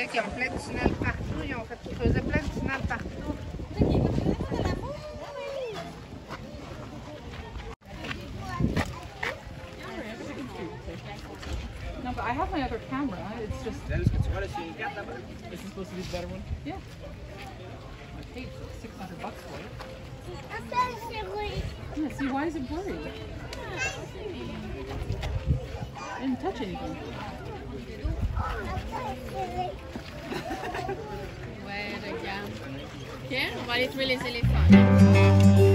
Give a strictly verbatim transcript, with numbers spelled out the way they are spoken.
sais qu'ils ont plein de tunnels partout. Ils ont fait creuser plein de tunnels partout. No, but I have my other camera. It's just. Tu vois le suricate là-bas? This is supposed to be the better one? Yeah. I paid six hundred bucks for it. Yeah, see, why is it blurry? I didn't touch anything. Ouais, regarde. Ok, on va aller trouver les éléphants.